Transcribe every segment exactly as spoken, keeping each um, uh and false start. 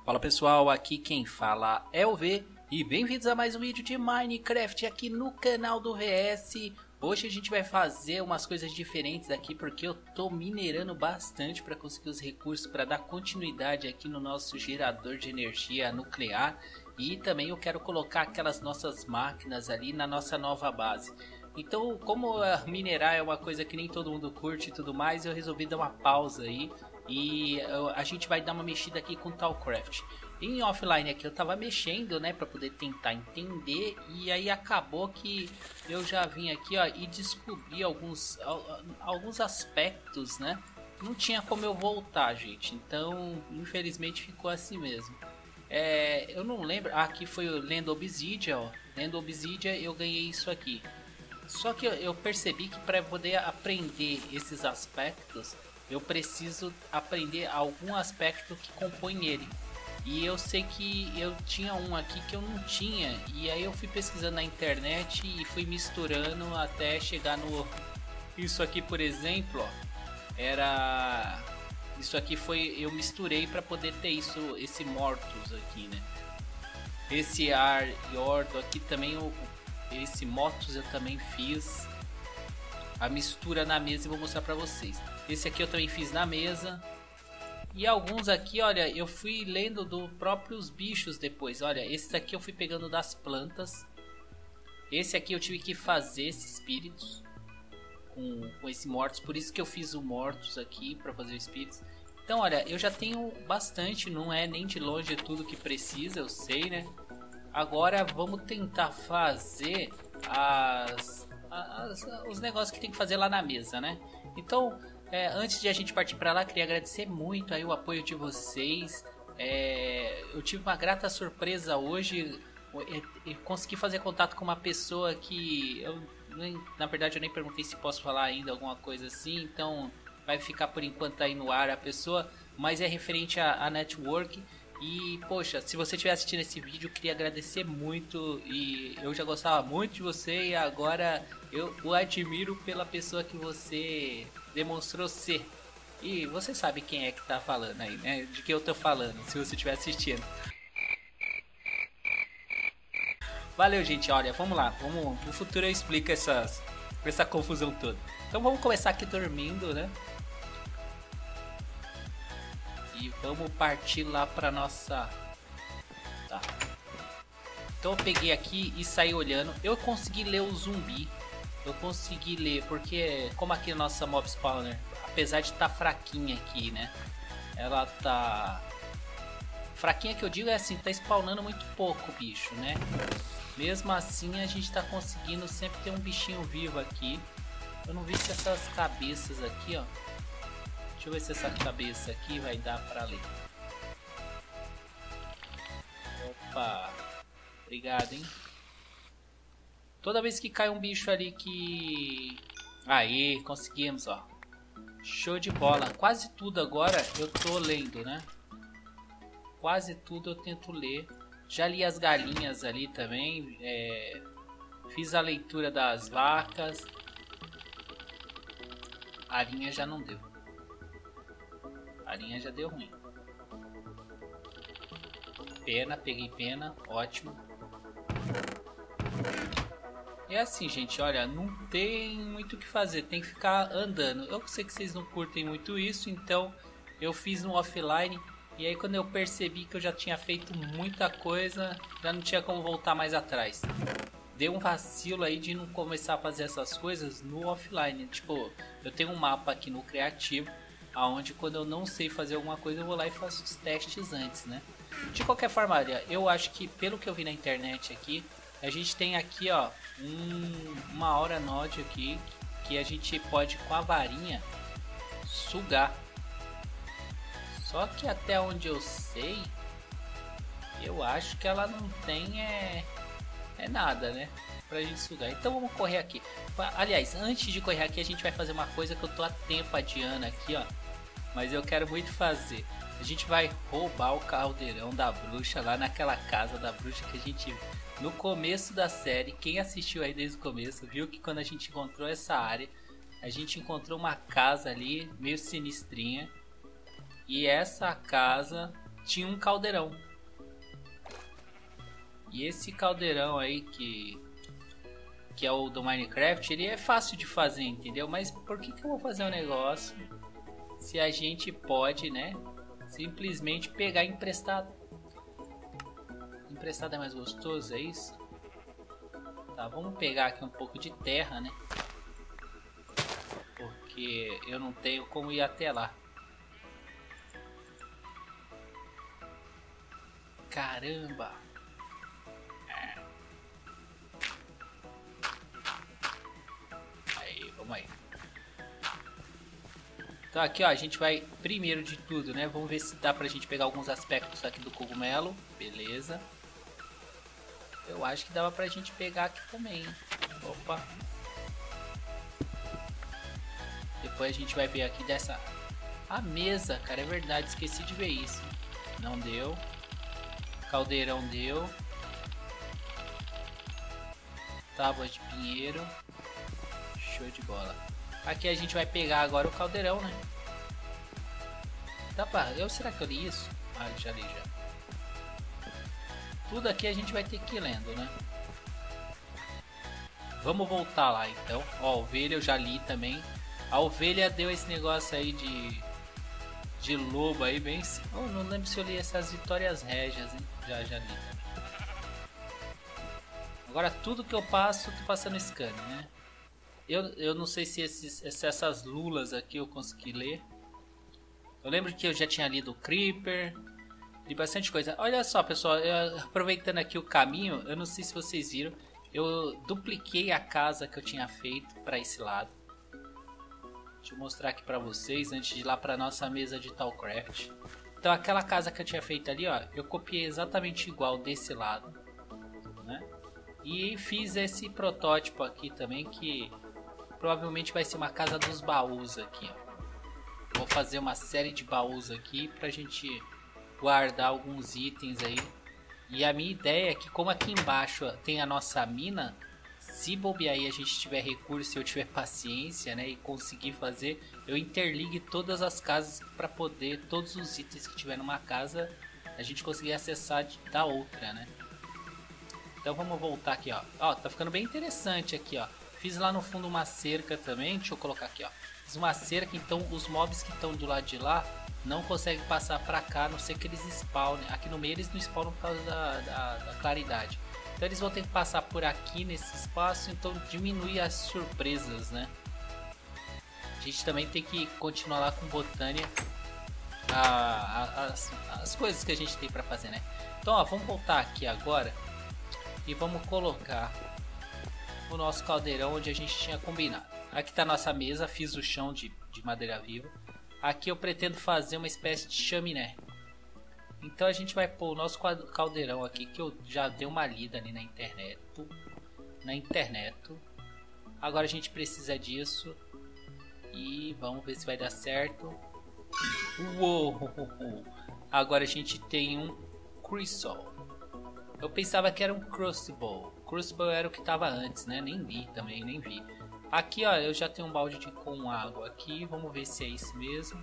Fala pessoal, aqui quem fala é o V e bem-vindos a mais um vídeo de Minecraft aqui no canal do V S. Hoje a gente vai fazer umas coisas diferentes aqui porque eu tô minerando bastante para conseguir os recursos para dar continuidade aqui no nosso gerador de energia nuclear. E também eu quero colocar aquelas nossas máquinas ali na nossa nova base. Então, como minerar é uma coisa que nem todo mundo curte e tudo mais, eu resolvi dar uma pausa aí. E a gente vai dar uma mexida aqui com o Thaumcraft. Em offline aqui eu tava mexendo, né, para poder tentar entender, e aí acabou que eu já vim aqui, ó, e descobri alguns alguns aspectos, né? Não tinha como eu voltar, gente. Então, infelizmente ficou assim mesmo. É, eu não lembro. Ah, aqui foi o Land Obsidian, ó. Land Obsidian eu ganhei isso aqui. Só que eu percebi que para poder aprender esses aspectos eu preciso aprender algum aspecto que compõe ele. E eu sei que eu tinha um aqui que eu não tinha. E aí eu fui pesquisando na internet e fui misturando até chegar no... Isso aqui, por exemplo, ó, era... Isso aqui foi... Eu misturei para poder ter isso, esse Mortus aqui, né? Esse Ar Yordo aqui também, eu... esse Motus eu também fiz a mistura na mesa e vou mostrar para vocês. Esse aqui eu também fiz na mesa. E alguns aqui, olha, eu fui lendo dos próprios bichos depois. Olha, esse aqui eu fui pegando das plantas. Esse aqui eu tive que fazer esses espíritos com, com esse Mortus. Por isso que eu fiz o Mortus aqui, para fazer o espíritos. Então, olha, eu já tenho bastante. Não é nem de longe tudo que precisa, eu sei, né? Agora vamos tentar fazer as, as, os negócios que tem que fazer lá na mesa, né? Então... É, antes de a gente partir para lá, queria agradecer muito aí o apoio de vocês. É, eu tive uma grata surpresa hoje e, e consegui fazer contato com uma pessoa que eu, na verdade eu nem perguntei se posso falar ainda alguma coisa assim, então vai ficar por enquanto aí no ar a pessoa, mas é referente a, a network. E poxa, se você estiver assistindo esse vídeo, eu queria agradecer muito. E eu já gostava muito de você e agora eu o admiro pela pessoa que você demonstrou ser. E você sabe quem é que tá falando aí, né? De que eu tô falando, se você estiver assistindo. Valeu, gente. Olha, vamos lá. Vamos, no futuro eu explico essas, essa confusão toda. Então vamos começar aqui dormindo, né? E vamos partir lá pra nossa... Tá. Então eu peguei aqui e saí olhando. Eu consegui ler o zumbi. Eu consegui ler, porque como aqui a nossa mob spawner, apesar de estar tá fraquinha aqui, né? Ela tá... Fraquinha que eu digo é assim, tá spawnando muito pouco bicho, né? Mesmo assim a gente tá conseguindo sempre ter um bichinho vivo aqui. Eu não vi se essas cabeças aqui, ó. Deixa eu ver se essa cabeça aqui vai dar pra ler. Opa! Obrigado, hein? Toda vez que cai um bicho ali que... Aí, conseguimos, ó. Show de bola. Quase tudo agora eu tô lendo, né? Quase tudo eu tento ler. Já li as galinhas ali também. É... Fiz a leitura das vacas. A linha já não deu. A linha já deu ruim. Pena, peguei pena. Ótimo. É assim, gente, olha, não tem muito o que fazer, tem que ficar andando. Eu sei que vocês não curtem muito isso, então eu fiz no offline. E aí quando eu percebi que eu já tinha feito muita coisa, já não tinha como voltar mais atrás. Deu um vacilo aí de não começar a fazer essas coisas no offline. Tipo, eu tenho um mapa aqui no criativo, aonde quando eu não sei fazer alguma coisa eu vou lá e faço os testes antes, né? De qualquer forma, olha, eu acho que pelo que eu vi na internet aqui, a gente tem aqui, ó, um, uma hora node aqui que a gente pode com a varinha sugar. Só que até onde eu sei, eu acho que ela não tem é, é nada, né? Pra gente sugar. Então vamos correr aqui. Aliás, antes de correr aqui a gente vai fazer uma coisa que eu tô há tempo adiando aqui, ó. Mas eu quero muito fazer. A gente vai roubar o caldeirão da bruxa lá naquela casa da bruxa que a gente... No começo da série, quem assistiu aí desde o começo viu que quando a gente encontrou essa área, a gente encontrou uma casa ali meio sinistrinha. E essa casa tinha um caldeirão. E esse caldeirão aí que que é o do Minecraft, ele é fácil de fazer, entendeu? Mas por que que eu vou fazer um negócio se a gente pode, né, simplesmente pegar emprestado? Emprestado é mais gostoso, é isso? Tá, vamos pegar aqui um pouco de terra, né? Porque eu não tenho como ir até lá. Caramba! É. Aí, vamos aí. Então aqui, ó, a gente vai, primeiro de tudo, né? Vamos ver se dá pra gente pegar alguns aspectos aqui do cogumelo. Beleza. Eu acho que dava pra gente pegar aqui também. Opa. Depois a gente vai ver aqui dessa... A mesa, cara, é verdade, esqueci de ver isso. Não deu. Caldeirão deu. Tábua de pinheiro. Show de bola. Aqui a gente vai pegar agora o caldeirão, né? Dá pra... Eu, será que eu li isso? Ah, já li já. Tudo aqui a gente vai ter que ir lendo, né? Vamos voltar lá então. Ó, a ovelha eu já li também. A ovelha deu esse negócio aí de de lobo aí bem. Oh, não lembro se eu li essas vitórias régias, hein? Já já li também. Agora tudo que eu passo, tô passando scan, né? Eu, eu não sei se, esses, se essas lulas aqui eu consegui ler. Eu lembro que eu já tinha lido o Creeper. Li bastante coisa. Olha só, pessoal, eu, aproveitando aqui o caminho, eu não sei se vocês viram, eu dupliquei a casa que eu tinha feito para esse lado. Deixa eu mostrar aqui para vocês antes de ir lá para nossa mesa de Talcraft. Então aquela casa que eu tinha feito ali, ó, eu copiei exatamente igual desse lado, né? E fiz esse protótipo aqui também, que provavelmente vai ser uma casa dos baús aqui, ó. Vou fazer uma série de baús aqui pra gente guardar alguns itens aí. E a minha ideia é que, como aqui embaixo tem a nossa mina, se bobear aí a gente tiver recurso e eu tiver paciência, né, e conseguir fazer, eu interligue todas as casas para poder, todos os itens que tiver numa casa, a gente conseguir acessar da outra, né. Então vamos voltar aqui, ó. Ó, tá ficando bem interessante aqui, ó. Fiz lá no fundo uma cerca também, deixa eu colocar aqui, ó. Fiz uma cerca, então os mobs que estão do lado de lá não conseguem passar pra cá, a não ser que eles spawnem. Aqui no meio eles não spawnam por causa da, da, da claridade. Então eles vão ter que passar por aqui nesse espaço, então diminui as surpresas, né? A gente também tem que continuar lá com Botânia a, a, as, as coisas que a gente tem pra fazer, né? Então, ó, vamos voltar aqui agora e vamos colocar o nosso caldeirão onde a gente tinha combinado. Aqui tá a nossa mesa, fiz o chão de, de madeira viva. Aqui eu pretendo fazer uma espécie de chaminé. Então a gente vai pôr o nosso caldeirão aqui, que eu já dei uma lida ali na internet. Na internet. Agora a gente precisa disso. E vamos ver se vai dar certo. Uou! Agora a gente tem um Crystal. Eu pensava que era um Crucible. Crucible era o que estava antes, né? Nem vi também, nem vi. Aqui, ó, eu já tenho um balde de, com água aqui. Vamos ver se é isso mesmo.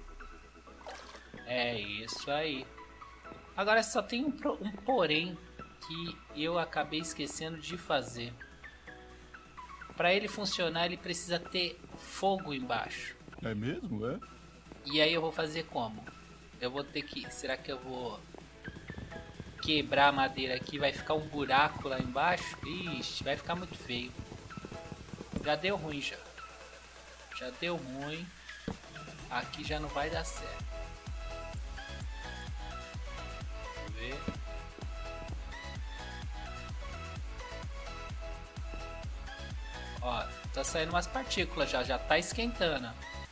É isso aí. Agora só tem um, um porém que eu acabei esquecendo de fazer. Para ele funcionar, ele precisa ter fogo embaixo. É mesmo, é? E aí eu vou fazer como? Eu vou ter que... Será que eu vou quebrar a madeira aqui? Vai ficar um buraco lá embaixo? Ixi, vai ficar muito feio. Já deu ruim já. Já deu ruim. Aqui já não vai dar certo. Vamos ver. Ó, tá saindo umas partículas já. Já tá esquentando.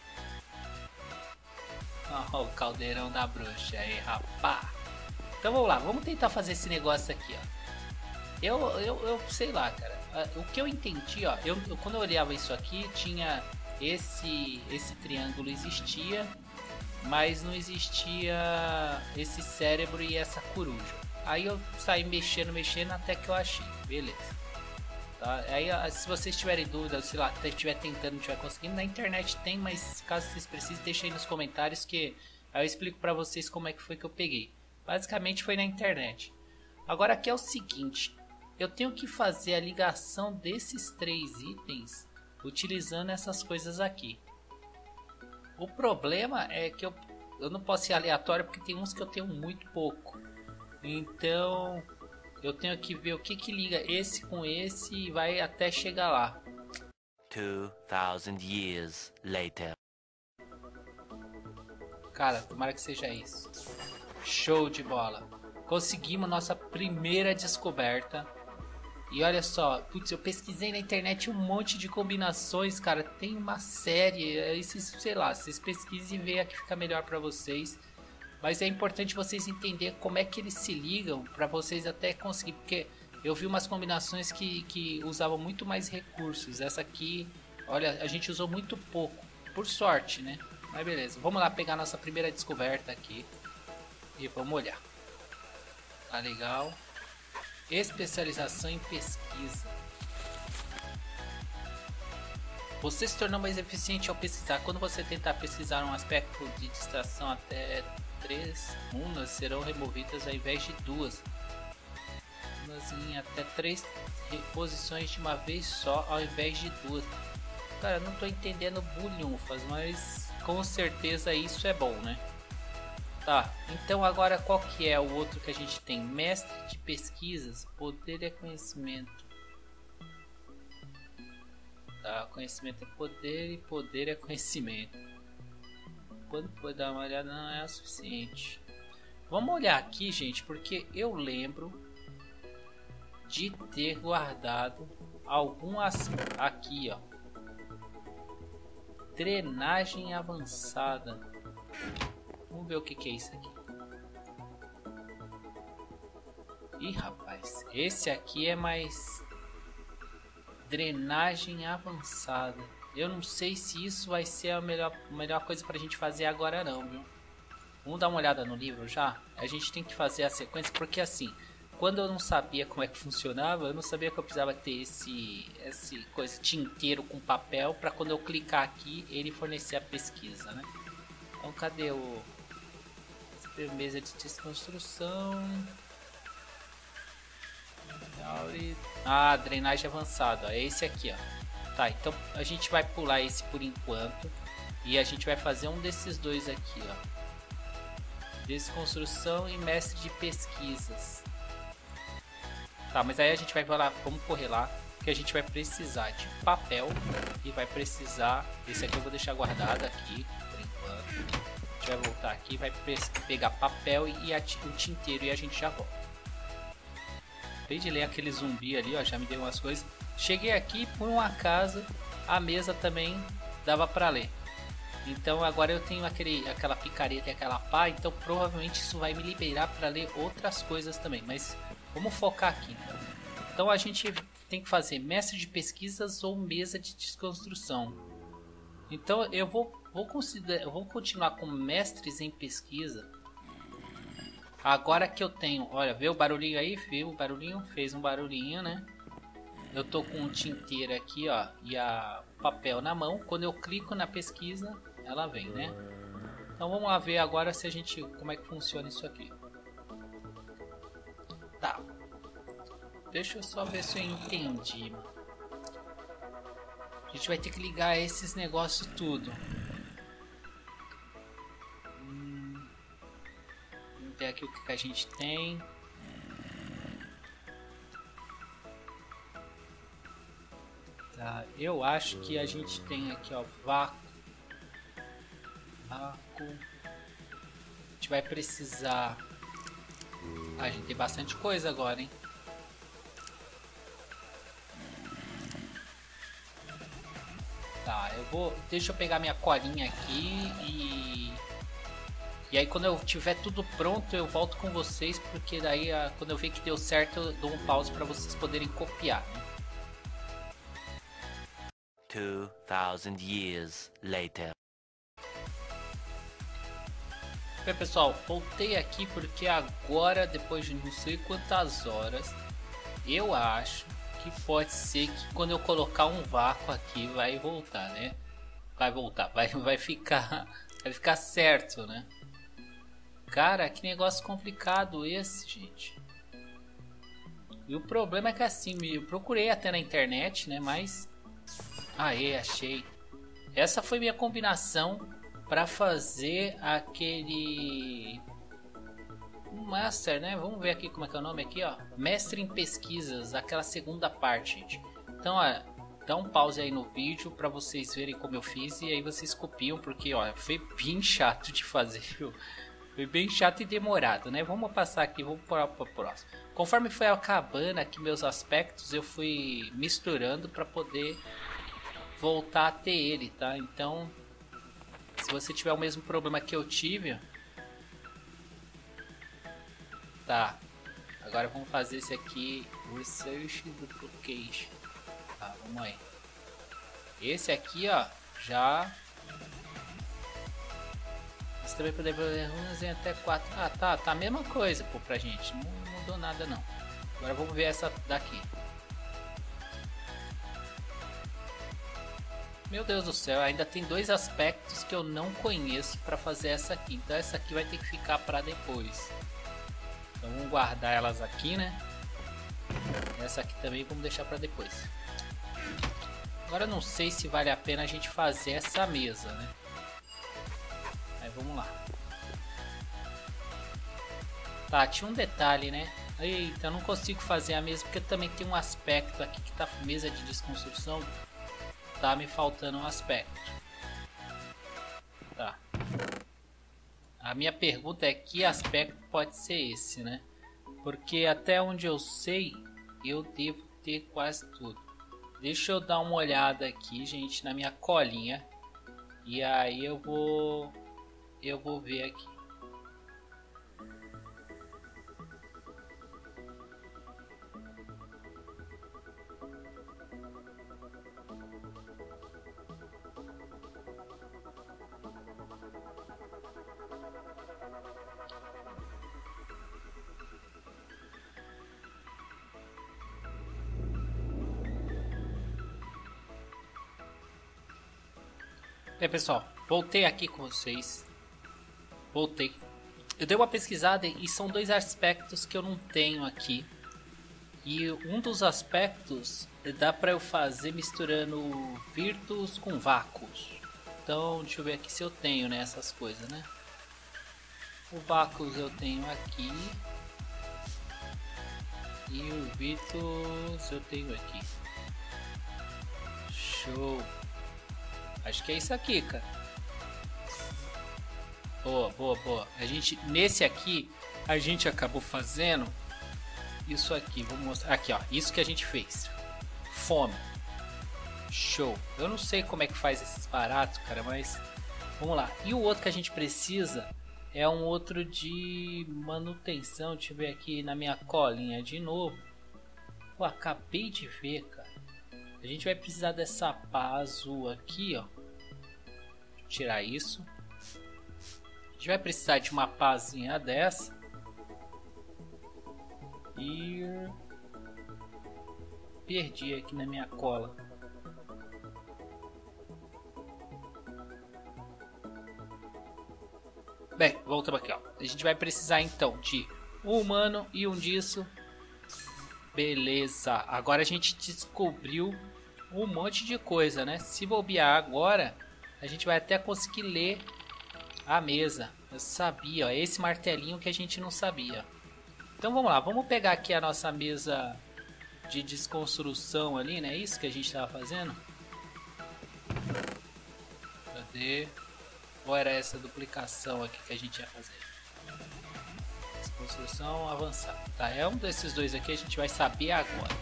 Ó, o caldeirão da bruxa aí, rapá. Então vamos lá. Vamos tentar fazer esse negócio aqui, ó. Eu, eu, eu sei lá, cara. O que eu entendi, ó, eu, eu, quando eu olhava isso aqui, tinha esse, esse triângulo existia, mas não existia esse cérebro e essa coruja. Aí eu saí mexendo, mexendo até que eu achei, beleza. Tá? Aí se vocês tiverem dúvida, sei lá, estiver tentando, não estiver conseguindo, na internet tem, mas caso vocês precisem, deixa aí nos comentários que aí eu explico pra vocês como é que foi que eu peguei. Basicamente foi na internet. Agora aqui é o seguinte, eu tenho que fazer a ligação desses três itens utilizando essas coisas aqui. O problema é que eu, eu não posso ir aleatório porque tem uns que eu tenho muito pouco. Então eu tenho que ver o que que liga esse com esse e vai até chegar lá. Two thousand years later. Cara, tomara que seja isso. Show de bola. Conseguimos nossa primeira descoberta. E olha só, putz, eu pesquisei na internet um monte de combinações, cara. Tem uma série, aí vocês, sei lá, vocês pesquisem e vejam que fica melhor pra vocês. Mas é importante vocês entenderem como é que eles se ligam pra vocês até conseguir. Porque eu vi umas combinações que, que usavam muito mais recursos. Essa aqui, olha, a gente usou muito pouco. Por sorte, né? Mas beleza, vamos lá pegar nossa primeira descoberta aqui. E vamos olhar. Tá legal. Especialização em pesquisa. Você se tornou mais eficiente ao pesquisar. Quando você tentar pesquisar um aspecto de distração, até três runas serão removidas ao invés de duas. Runas em até três posições de uma vez só ao invés de duas. Cara, eu não tô entendendo bulhufas, mas com certeza isso é bom, né? Tá, então agora qual que é o outro que a gente tem? Mestre de pesquisas, poder é conhecimento. Tá, conhecimento é poder e poder é conhecimento. Quando for dar uma olhada não é o suficiente. Vamos olhar aqui, gente, porque eu lembro de ter guardado algum aqui, ó. Drenagem avançada. Vamos ver o que, que é isso aqui. Ih, rapaz, esse aqui é mais drenagem avançada. Eu não sei se isso vai ser a melhor, melhor coisa pra gente fazer agora não, viu? Vamos dar uma olhada no livro já? A gente tem que fazer a sequência porque assim, quando eu não sabia como é que funcionava, eu não sabia que eu precisava ter esse, esse coisa tinteiro com papel para quando eu clicar aqui ele fornecer a pesquisa, né? Então cadê o mesa de desconstrução? Ah, drenagem avançada, é esse aqui, ó. Tá, então a gente vai pular esse por enquanto e a gente vai fazer um desses dois aqui, ó. Desconstrução e mestre de pesquisas. Tá, mas aí a gente vai lá, vamos correr lá, que a gente vai precisar de papel e vai precisar, esse aqui eu vou deixar guardado aqui por enquanto. A gente vai voltar aqui, vai pegar papel e o tinteiro e a gente já volta. Acabei de ler aquele zumbi ali, ó, já me deu umas coisas. Cheguei aqui, por um acaso, a mesa também dava pra ler. Então agora eu tenho aquele, aquela picareta e aquela pá, então provavelmente isso vai me liberar para ler outras coisas também. Mas vamos focar aqui. Então a gente tem que fazer mestre de pesquisas ou mesa de desconstrução. Então eu vou, vou, considerar, eu vou continuar com mestres em pesquisa. Agora que eu tenho, olha, vê o barulhinho aí? Viu o barulhinho? Fez um barulhinho, né? Eu tô com um tinteiro aqui, ó, e a papel na mão. Quando eu clico na pesquisa, ela vem, né? Então vamos lá ver agora se a gente, como é que funciona isso aqui. Tá. Deixa eu só ver se eu entendi. A gente vai ter que ligar esses negócios tudo. Hum, vamos ver aqui o que a gente tem. Tá, eu acho que a gente tem aqui, ó, vácuo. Vácuo. A gente vai precisar. Ah, a gente tem bastante coisa agora, hein? Tá, eu vou. Deixa eu pegar minha colinha aqui e. E aí quando eu tiver tudo pronto eu volto com vocês, porque daí quando eu ver que deu certo eu dou um pause para vocês poderem copiar, né? Two thousand years later. Bem, pessoal, voltei aqui porque agora, depois de não sei quantas horas, eu acho que pode ser que quando eu colocar um vácuo aqui vai voltar, né? Vai voltar, vai, vai ficar, vai ficar certo, né? Cara, que negócio complicado esse, gente. E o problema é que assim, eu procurei até na internet, né? Mas... Aê, achei. Essa foi minha combinação para fazer aquele... Master, né? Vamos ver aqui como é que é o nome aqui, ó. Mestre em pesquisas, aquela segunda parte, gente. Então, ó, dá um pause aí no vídeo para vocês verem como eu fiz. E aí vocês copiam, porque, ó, foi bem chato de fazer, viu? Foi bem chato e demorado, né? Vamos passar aqui, vamos para o próximo. Conforme foi acabando aqui meus aspectos, eu fui misturando para poder voltar a ter ele, tá? Então, se você tiver o mesmo problema que eu tive... Tá, agora vamos fazer esse aqui, Research Duplicate. Tá, vamos aí. Esse aqui, ó, já... Você também pode ver runas em até quatro. Ah, tá, tá a mesma coisa, pô, pra gente. Não mudou nada, não. Agora vamos ver essa daqui. Meu Deus do céu, ainda tem dois aspectos que eu não conheço pra fazer essa aqui. Então essa aqui vai ter que ficar pra depois. Então vamos guardar elas aqui, né? Essa aqui também vamos deixar pra depois. Agora eu não sei se vale a pena a gente fazer essa mesa, né? Aí vamos lá. Tá, tinha um detalhe, né? Eita, eu não consigo fazer a mesa porque também tem um aspecto aqui que tá mesa de desconstrução. Tá me faltando um aspecto. Tá. A minha pergunta é que aspecto pode ser esse, né? Porque até onde eu sei, eu devo ter quase tudo. Deixa eu dar uma olhada aqui, gente, na minha colinha. E aí eu vou... Eu vou ver aqui. Bem, pessoal, voltei aqui com vocês. Voltei. Eu dei uma pesquisada e são dois aspectos que eu não tenho aqui. E um dos aspectos dá pra eu fazer misturando Virtus com Vacus. Então, deixa eu ver aqui se eu tenho, né, essas coisas, né? O Vacus eu tenho aqui. E o Virtus eu tenho aqui. Show. Acho que é isso aqui, cara. Boa, boa, boa. A gente, nesse aqui, a gente acabou fazendo isso aqui. Vou mostrar. Aqui, ó. Isso que a gente fez. Fome. Show. Eu não sei como é que faz esses baratos, cara, mas vamos lá. E o outro que a gente precisa é um outro de manutenção. Deixa eu ver aqui na minha colinha de novo. Pô, acabei de ver, cara. A gente vai precisar dessa pá azul aqui, ó. Deixa eu tirar isso. A gente vai precisar de uma pazinha dessa. E... perdi aqui na minha cola. Bem, voltamos aqui, ó. A gente vai precisar então de um humano e um disso. Beleza. Agora a gente descobriu um monte de coisa, né? Se bobear agora, a gente vai até conseguir ler a mesa. Eu sabia, ó, esse martelinho que a gente não sabia. Então vamos lá, vamos pegar aqui a nossa mesa de desconstrução ali, né? Isso que a gente estava fazendo. Cadê? Ou era essa duplicação aqui que a gente ia fazer? Desconstrução avançada. Tá, é um desses dois aqui, a gente vai saber agora.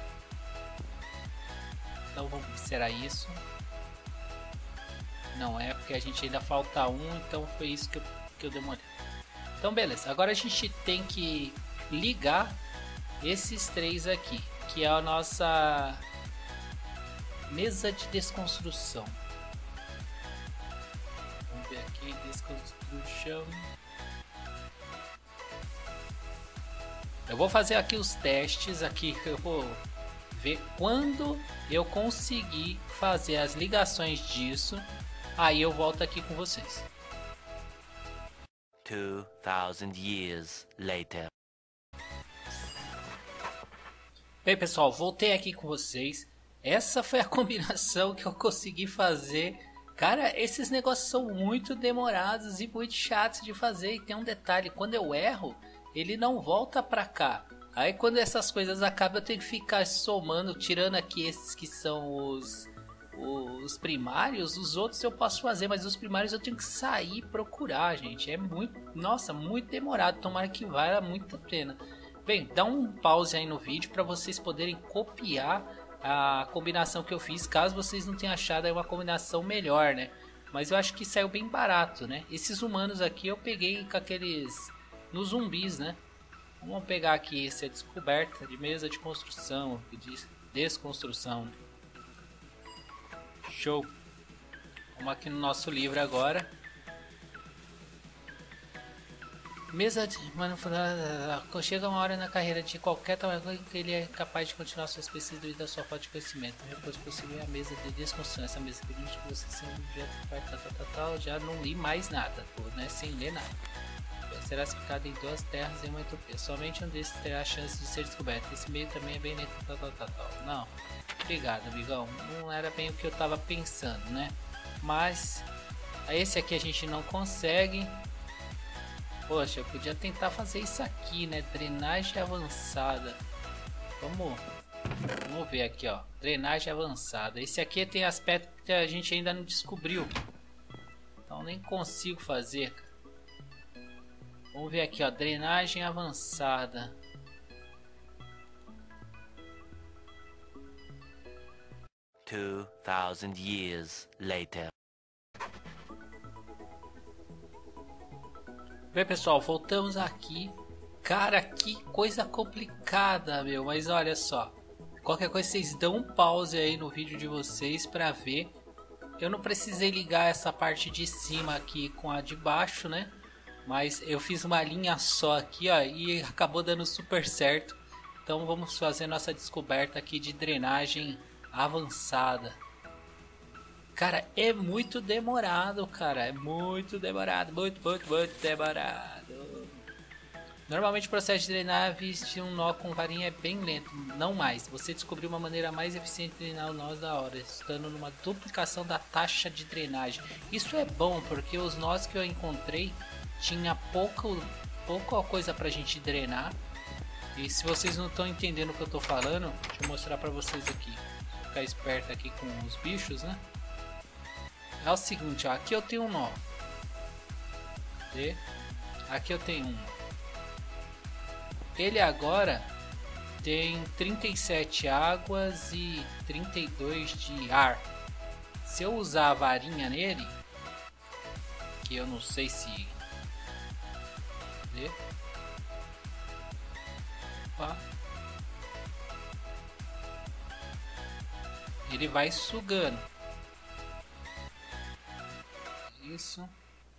Então vamos ver se era isso. Não é, porque a gente ainda falta um, então foi isso que eu, que eu dei uma olhada. Então beleza, agora a gente tem que ligar esses três aqui, que é a nossa mesa de desconstrução. Vamos ver aqui, desconstrução. Eu vou fazer aqui os testes, aqui eu vou ver quando eu conseguir fazer as ligações disso, aí eu volto aqui com vocês. Two thousand years later. Bem, pessoal, voltei aqui com vocês. Essa foi a combinação que eu consegui fazer. Cara, esses negócios são muito demorados e muito chatos de fazer. E tem um detalhe, quando eu erro, ele não volta pra cá. Aí quando essas coisas acabam, eu tenho que ficar somando, tirando aqui esses que são os, os primários. Os outros eu posso fazer, mas os primários eu tenho que sair e procurar, gente. É muito, nossa, muito demorado. Tomara que valha muito a pena. Bem, dá um pause aí no vídeo para vocês poderem copiar a combinação que eu fiz, caso vocês não tenham achado aí uma combinação melhor, né? Mas eu acho que saiu bem barato, né? Esses humanos aqui eu peguei com aqueles... nos zumbis, né? Vamos pegar aqui essa descoberta de mesa de construção, de desconstrução. Show! Vamos aqui no nosso livro agora. Mesa de manufatura. Chega uma hora na carreira de qualquer tamanho que ele é capaz de continuar suas pesquisas devido à sua falta de conhecimento. Depois possível é a mesa de desconstrução. Essa mesa permite que você seja um objeto tal, tal, tal, tal. Já não li mais nada, pô, né? Sem ler nada. Será explicado em duas terras e uma entropia. Somente um desses terá a chance de ser descoberto. Esse meio também é bem lento, tal, tal, tal, tal. Não, obrigado, amigão. Não era bem o que eu tava pensando, né? Mas esse aqui a gente não consegue. Poxa, eu podia tentar fazer isso aqui, né? Drenagem avançada. Vamos, vamos ver aqui, ó. Drenagem avançada. Esse aqui tem aspecto que a gente ainda não descobriu. Então nem consigo fazer. Vamos ver aqui, ó. Drenagem avançada. Two thousand years later. Bem, pessoal, voltamos aqui. Cara, que coisa complicada, meu. Mas olha só. Qualquer coisa vocês dão um pause aí no vídeo de vocês pra ver. Eu não precisei ligar essa parte de cima aqui com a de baixo, né? Mas eu fiz uma linha só aqui, ó. E acabou dando super certo. Então vamos fazer nossa descoberta aqui de drenagem avançada. Cara, é muito demorado, cara. É muito demorado. Muito, muito, muito demorado. Normalmente o processo de drenar de um nó com varinha é bem lento. Não mais. Você descobriu uma maneira mais eficiente de drenar os nós da hora, estando numa duplicação da taxa de drenagem. Isso é bom, porque os nós que eu encontrei tinha pouco, pouca coisa pra gente drenar. E se vocês não estão entendendo o que eu tô falando, deixa eu mostrar pra vocês aqui. Vou ficar esperto aqui com os bichos, né? É o seguinte, ó, aqui eu tenho um nó. Cadê? Aqui eu tenho um. Ele agora tem trinta e sete águas e trinta e dois de ar. Se eu usar a varinha nele, que eu não sei se... Cadê? Opa. Ele vai sugando. Isso.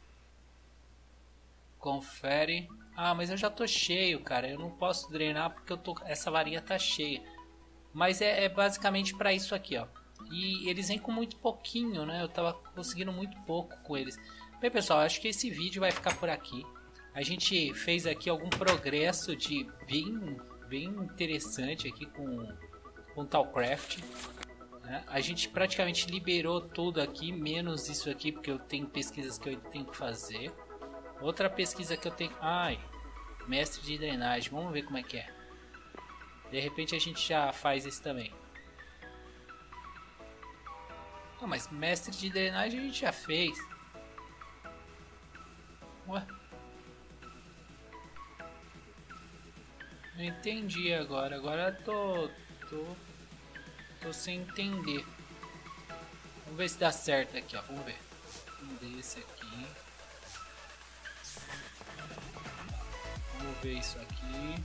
Confere. Ah, mas eu já tô cheio, cara. Eu não posso drenar porque eu tô... essa varinha tá cheia. Mas é, é basicamente para isso aqui, ó. E eles vêm com muito pouquinho, né? Eu tava conseguindo muito pouco com eles. Bem, pessoal, acho que esse vídeo vai ficar por aqui. A gente fez aqui algum progresso de bem, bem interessante aqui com com Talcraft. A gente praticamente liberou tudo aqui, menos isso aqui, porque eu tenho pesquisas que eu tenho que fazer. Outra pesquisa que eu tenho... Ai, mestre de drenagem, vamos ver como é que é. De repente a gente já faz esse também. Não, mas mestre de drenagem a gente já fez. Ué? Eu entendi agora, agora eu tô... tô... tô sem entender. Vamos ver se dá certo aqui, ó. Vamos ver. Vamos ver esse aqui. Vamos ver isso aqui.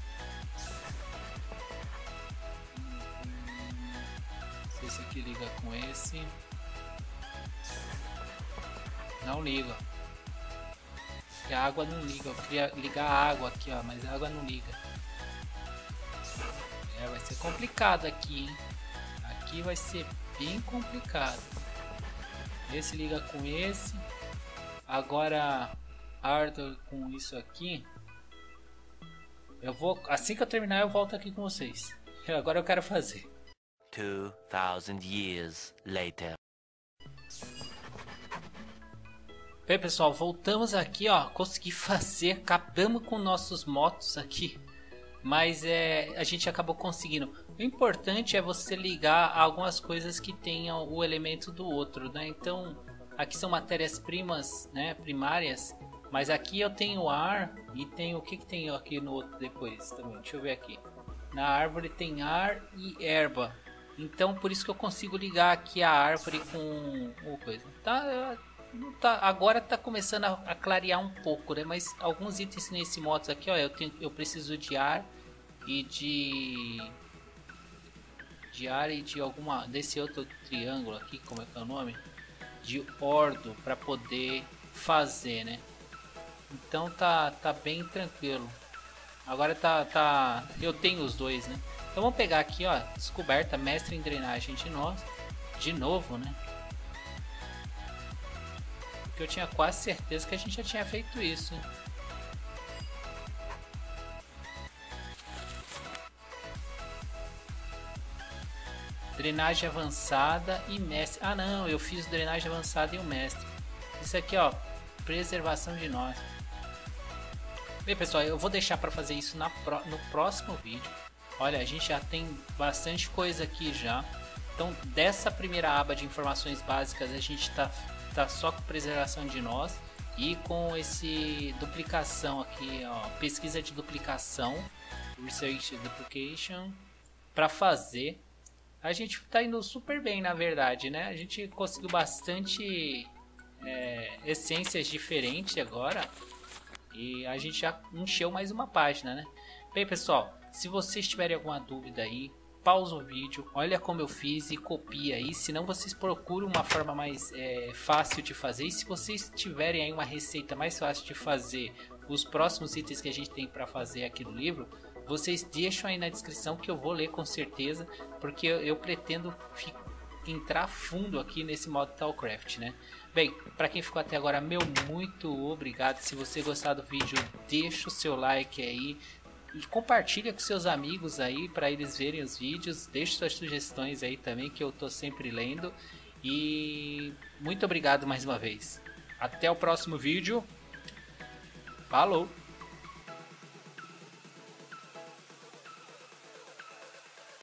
Se esse aqui liga com esse. Não liga. Porque a água não liga. Eu queria ligar a água aqui, ó, mas a água não liga. É, vai ser complicado aqui, hein? Aqui vai ser bem complicado. Esse liga com esse. Agora Ardor com isso aqui. Eu vou, assim que eu terminar eu volto aqui com vocês. Agora eu quero fazer. Two thousand years later. Bem, pessoal, voltamos aqui, ó. Consegui fazer, acabamos com nossos motos aqui. Mas é, a gente acabou conseguindo. O importante é você ligar algumas coisas que tenham o elemento do outro, né? Então, aqui são matérias-primas, né? Primárias. Mas aqui eu tenho ar e tem o que, que tem aqui no outro depois também. Deixa eu ver aqui. Na árvore tem ar e erva. Então, por isso que eu consigo ligar aqui a árvore com o coisa. Tá, tá, agora tá começando a, a clarear um pouco, né? Mas alguns itens nesse modos aqui, ó, eu tenho, eu preciso de ar e de de ar e de alguma desse outro triângulo aqui, como é que é o nome? De ordo para poder fazer, né? Então tá tá bem tranquilo. Agora tá tá eu tenho os dois, né? Então vamos pegar aqui, ó, descoberta, mestre em drenagem de nós, de novo, né? Porque eu tinha quase certeza que a gente já tinha feito isso, hein? Drenagem avançada e mestre. Ah não, eu fiz drenagem avançada e o mestre. Isso aqui, ó, preservação de nós. Bem, pessoal, eu vou deixar para fazer isso na pro... no próximo vídeo. Olha, a gente já tem bastante coisa aqui já. Então, dessa primeira aba de informações básicas, a gente tá, tá só com preservação de nós e com esse duplicação aqui, ó, pesquisa de duplicação, research duplication, para fazer. A gente tá indo super bem, na verdade, né? A gente conseguiu bastante é, essências diferentes agora e a gente já encheu mais uma página, né? Bem, pessoal, se vocês tiverem alguma dúvida aí, pausa o vídeo, olha como eu fiz e copia aí, senão vocês procuram uma forma mais é, fácil de fazer. E se vocês tiverem aí uma receita mais fácil de fazer os próximos itens que a gente tem para fazer aqui no livro, vocês deixam aí na descrição que eu vou ler com certeza, porque eu, eu pretendo entrar fundo aqui nesse modo Thaumcraft, né? Bem, para quem ficou até agora, meu muito obrigado. Se você gostar do vídeo, deixa o seu like aí. E compartilha com seus amigos aí para eles verem os vídeos. Deixe suas sugestões aí também, que eu tô sempre lendo. E muito obrigado mais uma vez. Até o próximo vídeo. Falou!